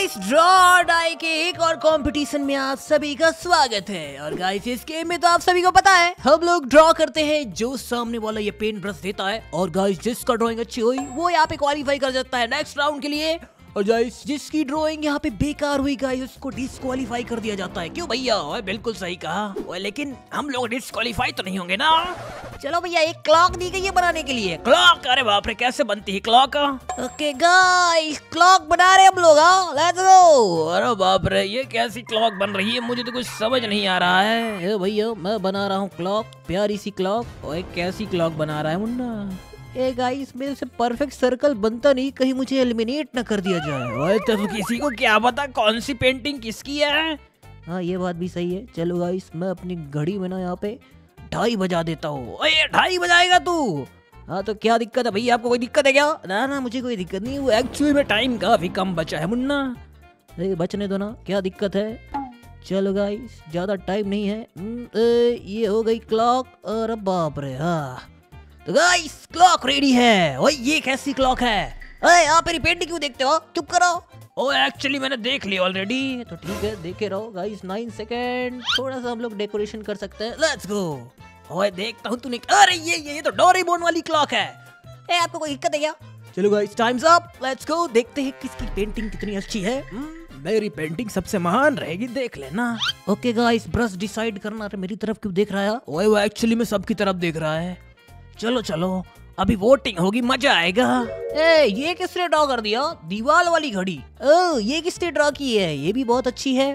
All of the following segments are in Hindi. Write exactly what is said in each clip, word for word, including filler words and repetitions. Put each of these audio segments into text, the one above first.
गाइस ड्रॉ डाई के एक और कंपटीशन में आप सभी का स्वागत है। और गाइस इस गेम में तो आप सभी को पता है हम लोग ड्रॉ करते हैं जो सामने वाला ये पेन ब्रश देता है, और गाइस जिसका ड्राइंग अच्छी हुई वो यहाँ पे क्वालिफाई कर सकता है नेक्स्ट राउंड के लिए। और गाइस जिसकी ड्राइंग यहाँ पे बेकार हुई गाइस उसको डिस्क्वालीफाई कर दिया जाता है। क्यों भैया? ओए बिल्कुल सही कहा। ओए लेकिन हम लोग डिस्क्वालीफाई तो नहीं होंगे ना? चलो भैया एक क्लॉक दी गई है बनाने के लिए। क्लॉक? अरे बाप रे, कैसे बनती है क्लॉक? ओके गाइस क्लॉक बना रहे हम लोग। Let's go. अरे बाप रे, ये कैसी क्लॉक बन रही है? मुझे तो कुछ समझ नहीं आ रहा है। भैया मैं बना रहा हूँ क्लॉक, प्यारी सी क्लॉक। ओए कैसी क्लॉक बना रहा है मुन्ना? ए गाइस मेरे से परफेक्ट सर्कल बनता नहीं, कहीं मुझे एलिमिनेट ना कर दिया जाए। ओए तो किसी को क्या पता कौन सी पेंटिंग किसकी है। हाँ ये बात भी सही है। चलो गाइस मैं अपनी घड़ी में ना यहाँ पे ढाई बजा देता हूँ। ओए ढाई बजाएगा तू? हाँ तो क्या दिक्कत है भैया? आपको कोई दिक्कत है क्या? ना ना मुझे कोई दिक्कत नहीं, वो एक्चुअली में टाइम काफी कम बचा है मुन्ना। अरे बचने दो ना, क्या दिक्कत है। चलो गाइस ज्यादा टाइम नहीं है। ए, ये हो गई क्लॉक। अरे बाप रे, हाँ तो गाइस क्लॉक रेडी है। ओए ये कैसी क्लॉक है? ओए आप मेरी पेंटिंग क्यों देखते हो? चुप करो। ओ एक्चुअली मैंने देख ली ऑलरेडी। तो ठीक है देखे रहो गाइस। नाइन सेकेंड, थोड़ा सा हम लोग डेकोरेशन कर सकते हैं। Let's go. ओए देखता हूँ तूने। अरे ये ये ये तो डोरेमोन वाली क्लॉक है। ए आपको कोई दिक्कत है क्या? चलो guys time's up, let's go. देखते हैं किसकी पेंटिंग कितनी अच्छी है। मेरी पेंटिंग सबसे महान रहेगी, देख लेना। ओके गाइस ब्रश डिसाइड करना। मेरी तरफ क्यों देख रहा है? ओए वो एक्चुअली में सबकी तरफ देख रहा है। चलो चलो अभी वोटिंग होगी, मजा आएगा। ए ये किसने ड्रॉ कर दिया? दीवार वाली घड़ी। ओ ये किसने ड्रॉ की है? ये भी बहुत अच्छी है।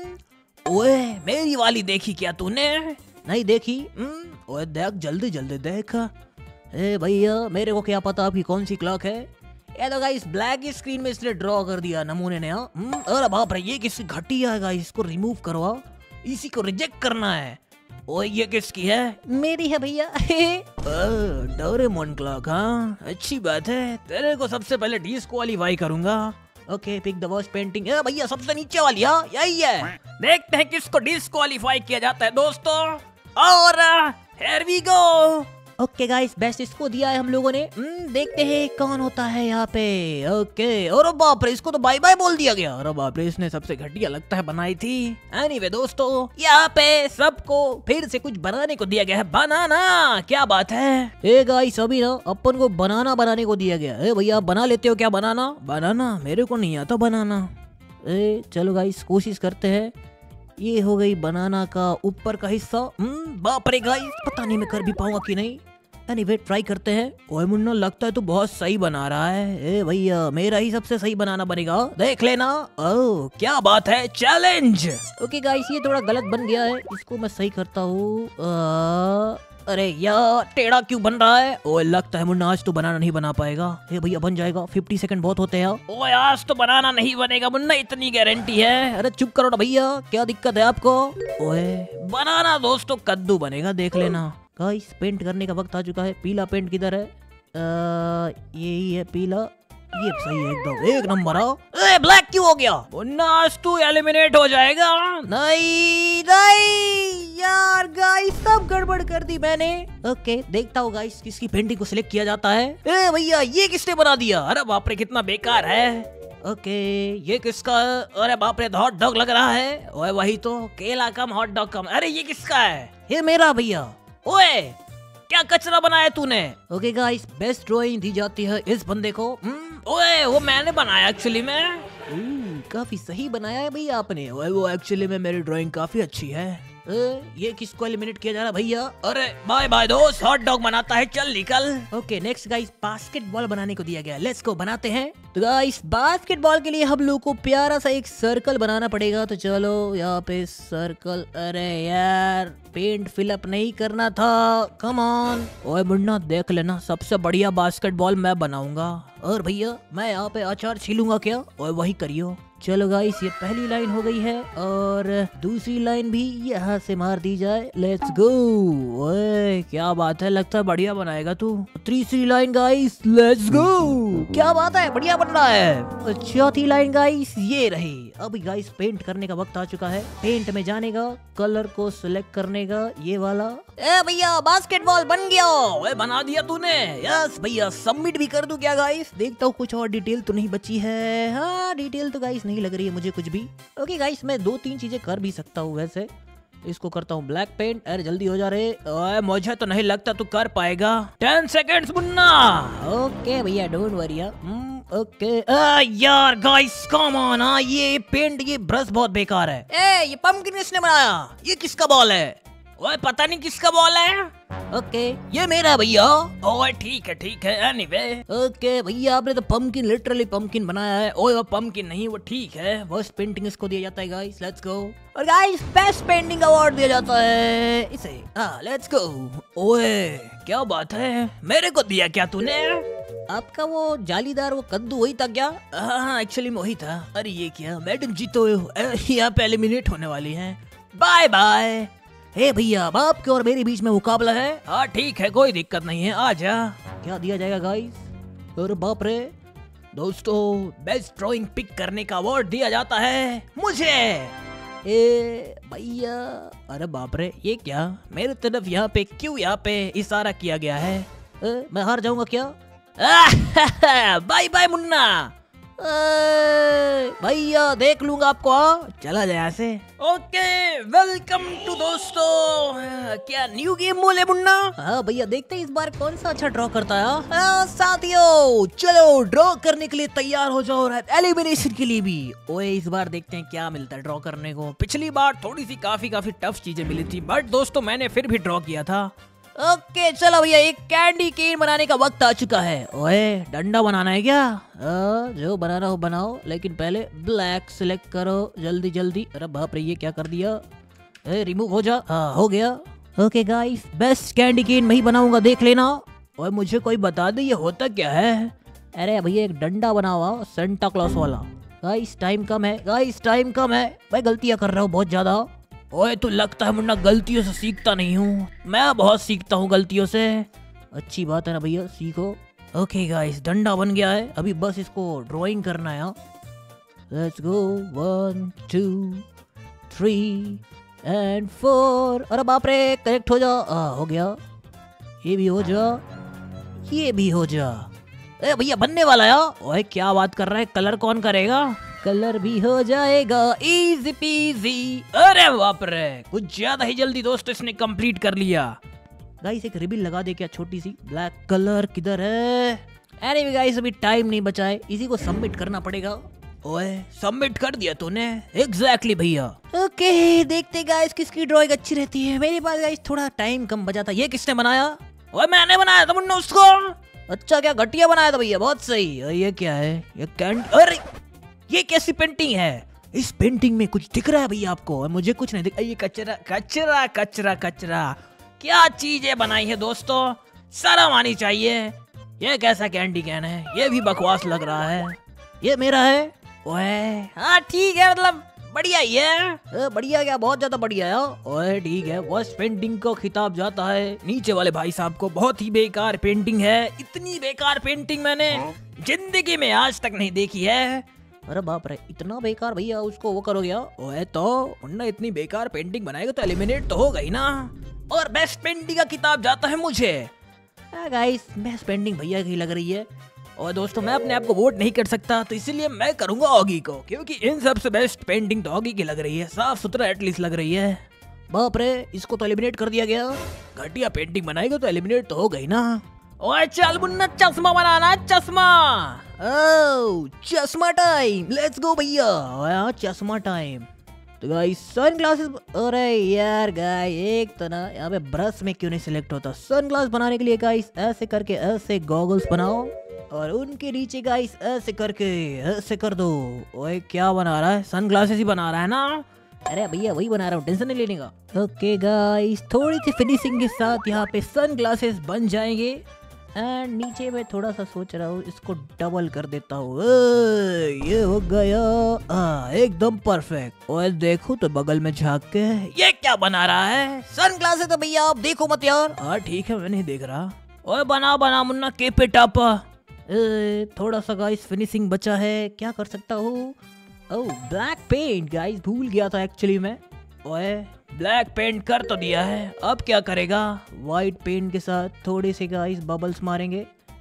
ओए मेरी वाली देखी क्या तूने? नहीं देखी। ओए देख जल्दी जल्दी देख। ए भैया मेरे को क्या पता आपकी कौन सी क्लॉक है। ये तो गाइस ब्लैक स्क्रीन में इसलिए ड्रॉ कर दिया नमूने ने। अरे बाप रे ये किसकी घटिया है गाइस, इसको रिमूव करवा, इसी को रिजेक्ट करना है। ओए ये किसकी है? मेरी है भैया। Doraemon clock. हाँ अच्छी बात है, तेरे को सबसे पहले डिस्क्वालीफाई करूंगा। Okay pick the worst painting. भैया सबसे नीचे वाली। हाँ यही है। देखते हैं किसको डिस्क्वालीफाई किया जाता है दोस्तों। और here we go. Okay guys best इसको दिया है हम लोगों ने। देखते हैं कौन होता है यहाँ पे। ओके और बाप रे इसको तो बाय बाय बोल दिया गया। अरे बाप रे इसने सबसे घटिया लगता है बनाई थी। एनीवे दोस्तों यहाँ पे सबको फिर से कुछ बनाने को दिया गया है। बनाना, क्या बात है। ए गाइस अभी ना अपन को बनाना बनाने को दिया गया है। भैया बना लेते हो क्या बनाना? बनाना मेरे को नहीं आता बनाना। ए चलो गाइस कोशिश करते हैं। ये हो गई बनाना का ऊपर का हिस्सा। बाप रे गाइस पता नहीं मैं कर भी पाऊंगा कि नहीं। एनीवे ट्राई करते हैं। ओए मुन्ना लगता है तो बहुत सही बना रहा है। ए भैया मेरा ही सबसे सही बनाना बनेगा, देख लेना। ओह क्या बात है, चैलेंज। ओके गाइस ये थोड़ा गलत बन गया है, इसको मैं सही करता हूँ। अरे यार टेढ़ा क्यों बन रहा है? ओए लगता है मुन्ना आज तो बनाना नहीं बना पाएगा। हे भैया बन जाएगा, फिफ्टी सेकंड बहुत होते हैं। ओए आज तो बनाना नहीं बनेगा मुन्ना, इतनी गारंटी है। अरे चुप करो ना भैया, क्या दिक्कत है आपको? ओए बनाना दोस्तों कद्दू बनेगा, देख लेना। गाइस पेंट करने का वक्त आ चुका है। पीला पेंट किधर है? यही है पीला, ये सही है एकदम, एक नंबर। आओ ए ब्लैक क्यों हो गया? मुन्ना आज तू एलिमिनेट हो जाएगा। नहीं नहीं यार गाइस सब गड़बड़ कर दी मैंने। ओके देखता हूँ गाइस किसकी पेंटिंग को सिलेक्ट किया जाता है। ए भैया ये किसने बना दिया? अरे बाप रे कितना बेकार है। ओके ये किसका? अरे बाप रे हॉट डॉग लग रहा है। ओए वही तो, केला कम हॉट डॉग कम। अरे ये किसका है? ये मेरा भैया। ओए क्या कचरा बनाया तूने? ओके गाइस बेस्ट ड्राइंग दी जाती है इस बंदे को। ओए वो मैंने बनाया एक्चुअली में। काफी सही बनाया है भैया आपने। ओए वो एक्चुअली में मेरी ड्राइंग काफी अच्छी है। ए, ये किसको एलिमिनेट किया जा रहा है भैया? अरे बाय बाय दोस्त, हॉट डॉग बनाता है, चल निकल। ओके नेक्स्ट गाइस बास्केटबॉल बनाने को दिया गया, लेट्स गो बनाते हैं। तो गाइस बास्केटबॉल के लिए हम लोग को प्यारा सा एक सर्कल बनाना पड़ेगा। तो चलो यहाँ पे सर्कल। अरे यार पेंट फिलअप नहीं करना था, कम ऑन। ओए मुन्ना देख लेना सबसे बढ़िया बास्केटबॉल मैं बनाऊंगा। और भैया मैं यहाँ पे अचार छीलूंगा क्या? ओए वही करियो। चलो गाइस ये पहली लाइन हो गई है और दूसरी लाइन भी यहाँ से मार दी जाए। Let's go. ओए क्या बात है, लगता है बढ़िया बनाएगा तू। तीसरी लाइन गाइस, लेट्स गो। क्या बात है, बढ़िया बन रहा है। चौथी लाइन गाइस ये रही। अब गाइस पेंट करने का वक्त आ चुका है। पेंट में जाने का, कलर को सिलेक्ट करने का, ये वाला। ए भैया बास्केटबॉल बन गया। ओए बना दिया तूने? यस भैया। सबमिट भी कर दूं क्या गाइस? देखता हूँ कुछ और डिटेल तो नहीं बची है। हाँ डिटेल तो गाइस नहीं नहीं लग रही है मुझे कुछ भी। ओके गाइस, मैं दो तीन चीजें कर भी सकता हूँ वैसे। इसको करता हूँ ब्लैक पेंट। अरे जल्दी हो जा रहे। ओए मुझे तो नहीं लगता तू कर पाएगा। Ten seconds Munna. ओके भैया डोंट वरी। ओके यार गाइस कम ऑन। हाँ ये पेंट ये ब्रश बहुत बेकार है। ए ये पंपकिन किसने बनाया? ये किसका बॉल है? ओए पता नहीं किसका बॉल है। ओके ये मेरा भैया। ओए ठीक है ठीक है। एनीवे ओके भैया आपने तो पंपकिन लिटरली पंपकिन बनाया है। ओए वो पंपकिन नहीं वो ठीक है। वर्स्ट पेंटिंग इसको दिया जाता है गाइस। Let's go. और गाइस बेस्ट पेंटिंग अवार्ड दिया जाता है इसे। हाँ लेट्स गो। ओए क्या बात है, मेरे को दिया क्या तूने? आपका वो जालीदार वो कद्दू वही था क्या? हाँ एक्चुअली वही था। अरे ये क्या मैडम जी तो यहाँ पे एलिमिनेट होने वाली है। Bye bye. हे भैया अब आपके और मेरे बीच में मुकाबला है। हाँ ठीक है कोई दिक्कत नहीं है आजा। क्या दिया जाएगा गाइस? अरे बाप रे दोस्तों, बेस्ट ड्राइंग पिक करने का अवार्ड दिया जाता है मुझे। ए भैया अरे बाप रे ये क्या मेरे तरफ यहाँ पे क्यों यहाँ पे इशारा किया गया है? ए, मैं हार जाऊंगा क्या? Bye bye Munna. भैया देख लूंगा आपको। चला जाए ऐसे। ओके वेलकम टू दोस्तों। क्या न्यू गेम बोले मुन्ना? हाँ भैया देखते हैं इस बार कौन सा अच्छा ड्रॉ करता है। हाँ, साथियों चलो ड्रॉ करने के लिए तैयार हो जाओ और एलिमिनेशन के लिए भी। ओए इस बार देखते हैं क्या मिलता है ड्रॉ करने को। पिछली बार थोड़ी सी काफी काफी टफ चीजें मिली थी बट दोस्तों मैंने फिर भी ड्रॉ किया था। ओके okay, चलो भैया एक कैंडी केन बनाने का वक्त आ चुका है। ओए डंडा बनाना है क्या? आ, जो बनाना हो बनाओ लेकिन पहले ब्लैक सिलेक्ट करो जल्दी जल्दी। अरे बाप रे ये क्या कर दिया? ए, रिमूव हो जा। हाँ हो गया। Okay guys best candy cane मैं ही बनाऊंगा देख लेना। ओए मुझे कोई बता दे ये होता क्या है? अरे भैया एक डंडा बना हुआ सेंटा क्लॉस वाला। गाइस टाइम कम है गाइस टाइम कम है। मैं गलतियां कर रहा हूँ बहुत ज्यादा। ओए तू लगता है मुन्ना गलतियों से सीखता नहीं हूँ। मैं बहुत सीखता हूँ गलतियों से। अच्छी बात है ना भैया सीखो। ओके गाइस डंडा बन गया है अभी बस इसको ड्राइंग करना है। Let's go one two three and four. अरे बाप रे करेक्ट हो जा। आ, हो गया। ये भी हो जा ये भी हो जा। ए भैया बनने वाला है। ओए क्या बात कर रहा है? कलर कौन करेगा? कलर भी हो जाएगा इजी पीजी। अरे बाप रे कुछ ज्यादा ही जल्दी दोस्त इसने कंप्लीट कर लिया। गाइस एक रिबन लगा दे क्या छोटी सी? ब्लैक कलर किधर है? अरे गाइस अभी टाइम नहीं बचा है इसी को सबमिट करना पड़ेगा। ओए सबमिट कर दिया तूने? एग्जैक्टली भैया। ओके देखते गाइस किसकी ड्राइंग अच्छी रहती है। मेरे पास गाइस थोड़ा टाइम कम बचा था। ये किसने बनाया? ओए मैंने बनाया था मुन्ना उसको। अच्छा क्या घटिया बनाया था भैया? बहुत सही। ये क्या है? ये कैंड अरे ये कैसी पेंटिंग है? इस पेंटिंग में कुछ दिख रहा है भैया आपको? मुझे कुछ नहीं दिख। ये कचरा कचरा कचरा कचरा क्या चीजें बनाई है दोस्तों, शर्म आनी चाहिए। ये कैसा कैंडी कैन है? ये भी बकवास लग रहा है। ये मेरा है। ओए हाँ ठीक है मतलब बढ़िया ही है। बढ़िया क्या बहुत ज्यादा बढ़िया है। ओए ठीक है वर्स्ट पेंटिंग को खिताब जाता है नीचे वाले भाई साहब को। बहुत ही बेकार पेंटिंग है। इतनी बेकार पेंटिंग मैंने जिंदगी में आज तक नहीं देखी है। अरे बाप रे इतना बेकार भैया उसको वो करो गया। ओए तो उन्ना इतनी बेकार पेंटिंग बनाएगा तो एलिमिनेट तो हो गई ना। और बेस्ट पेंटिंग का किताब जाता है मुझे। गाइस बेस्ट पेंटिंग भैया की लग रही है। और दोस्तों मैं अपने आप को वोट नहीं कर सकता तो इसीलिए मैं करूंगा ऑगी को, क्योंकि इन सबसे बेस्ट पेंटिंग तो ऑगी की लग रही है। साफ सुथरा एटलीस्ट लग रही है। बाप रे इसको तो एलिमिनेट कर दिया गया। घटिया पेंटिंग बनाएगा तो एलिमिनेट तो हो गई ना। ओए चल मुन्ना चश्मा बनाना चश्मा। ओह चश्मा टाइम लेट्स गो भैया। ओए चश्मा टाइम। तो गाइस सन ग्लासेस। अरे यार गाइस एक तो ना यहाँ पे ब्रश में क्यों नहीं सिलेक्ट होता? सन ग्लास बनाने के लिए गाइस ऐसे करके ऐसे गॉगल्स बनाओ और उनके नीचे गाइस ऐसे करके ऐसे कर दो। ओए क्या बना रहा है? सन ग्लासेस ही बना रहा है ना? अरे भैया वही बना रहा हूँ टेंशन नहीं लेने का। ओके गाइस थोड़ी सी फिनिशिंग के साथ यहाँ पे सन ग्लासेस बन जाएंगे। एंड नीचे में थोड़ा सा सोच रहा हूँ इसको डबल कर देता हूँ। ये हो गया। आ, एकदम परफेक्ट। और देखो तो बगल में झांक के ये क्या बना रहा है? सन ग्लासेस तो भैया आप देखो मत यार। हाँ ठीक है मैं नहीं देख रहा। ओए बना बना मुन्ना कीप इट अप। थोड़ा सा गाइस फिनिशिंग बचा है क्या कर सकता हूँ? ओह ब्लैक पेंट गाइस भूल गया था एक्चुअली मैं। ओए ब्लैक पेंट कर तो दिया है अब क्या करेगा? वाइट पेंट के साथ थोड़े से गाइस बबल्स मारेंगे।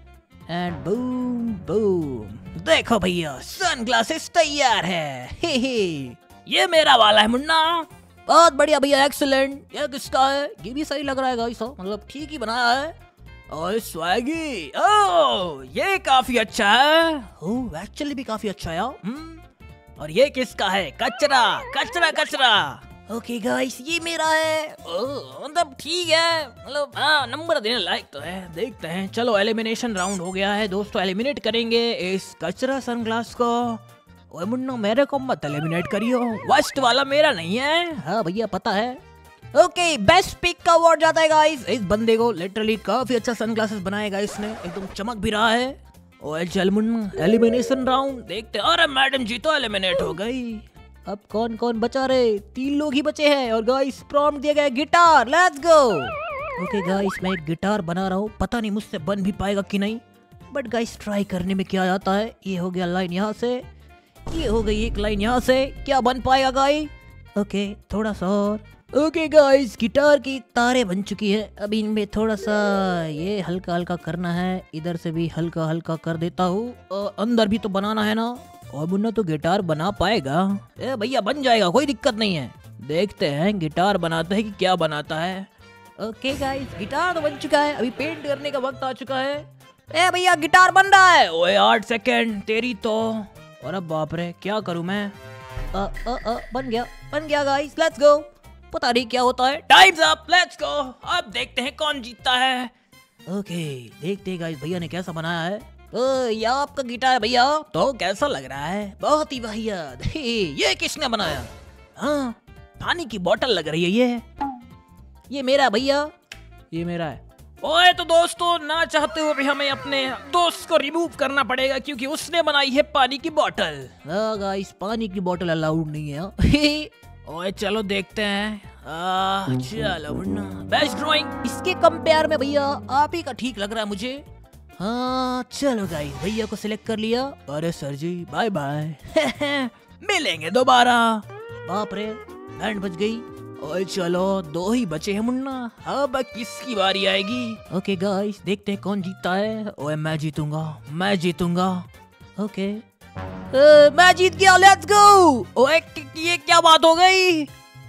And boom boom. देखो भैया सनग्लासेस तैयार है। हे हे ये मेरा वाला है मुन्ना। बहुत बढ़िया भैया, एक्सीलेंट। ये किसका है? ये भी सही लग रहा है गाइस, मतलब ठीक ही बनाया है। और स्वैगी, ओह ये काफी अच्छा है। ओह एक्चुअली भी काफी अच्छा है यार। और ये किसका है? कचरा कचरा कचरा। ओके गाइस ये मेरा है। ओह मतलब ठीक है, मतलब हाँ नंबर देने लायक तो है। देखते हैं, चलो एलिमिनेशन राउंड हो गया है दोस्तों। एलिमिनेट करेंगे इस कचरा सनग्लास को। ओए मुन्ना मेरे को मत एलिमिनेट करियो, वर्स्ट वाला मेरा नहीं है। हाँ भैया पता है। ओके बेस्ट पिक का अवार्ड जाता है गाइस इस बंदे को। लिटरली काफी अच्छा सनग्लासेस बनाएगा इसने, एकदम चमक भी रहा है। ओए चल मुन्ना एलिमिनेशन राउंड देखते। अरे मैडम जी तो एलिमिनेट हो गई। अब कौन कौन बचा रहे? तीन लोग ही बचे हैं। और गाइस प्रॉम्प्ट दिया गया guitar, let's go. Okay guys मैं एक गिटार बना रहा हूँ, पता नहीं मुझसे बन भी पाएगा कि नहीं, बट गाइस ट्राई करने में क्या आता है। ये हो गया लाइन यहाँ से, ये हो गई एक लाइन यहाँ से, क्या बन पाएगा गाइस? ओके थोड़ा सा और। ओके गाइस गिटार की तारें बन चुकी है। अभी इनमें थोड़ा सा ये हल्का हल्का करना है, इधर से भी हल्का हल्का कर देता हूँ। अंदर भी तो बनाना है ना। और मुन्ना तो गिटार बना पाएगा। ए भैया बन जाएगा, कोई दिक्कत नहीं है। देखते हैं गिटार बनाते हैं कि क्या बनाता है। ओके गाइस गिटार तो बन चुका है, अभी पेंट करने का वक्त आ चुका है। ए भैया गिटार बन रहा है। ओए आठ सेकेंड तेरी तो। और अब बाप रे क्या करूं मैं? अ, अ, अ, बन गया बन गया गाइस, लेट्स गो। पता नहीं क्या होता है। Time's up, let's go. अब देखते हैं कौन जीतता है। ओके देखते हैं गाइस भैया ने कैसा बनाया है। ओ, ये आपका गिटार है भैया, तो कैसा लग रहा है? बहुत ही वाहियात। ये किसने बनाया? हाँ पानी की बोतल लग रही है ये। ये मेरा भैया, ये मेरा है। ओए तो दोस्तों ना चाहते हुए भी हमें अपने दोस्त को रिमूव करना पड़ेगा क्योंकि उसने बनाई है पानी की बोतल। हाँ गाइस पानी की बोतल अलाउड नहीं है। ओए चलो देखते हैं। आ, चलो मुन्ना बेस्ट ड्राइंग इसके कंपेयर में भैया आप ही का ठीक लग रहा है मुझे। हाँ चलो गाइस भैया को सिलेक्ट कर लिया। अरे सर जी बाय बाय। मिलेंगे दोबारा। बाप रे बैंड बज गई। ओए चलो दो ही बचे हैं मुन्ना, अब किसकी बारी आएगी? ओके गाइस देखते हैं कौन जीतता है। ओए मैं जीतूंगा मैं जीतूंगा। ओके ए, मैं जीत गया, लेट्स गो। ओए ये क्या बात हो गई?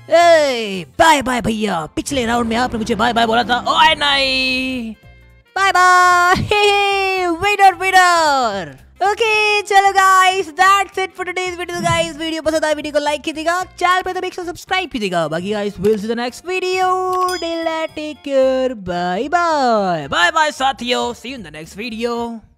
ए बाय बाय भैया, पिछले राउंड में आपने मुझे बाय बाय बोला था। ओए नहीं bye bye. Winner winner. Okay चलो guys that's it for today's video guys. Video पसंद आया वीडियो को लाइक कीजिएगा, चैनल पे तो मेक श्योर सब्सक्राइब कीजिएगा। बाकी guys will see the next video. Till take care, bye bye bye bye साथियों, see you in the next video.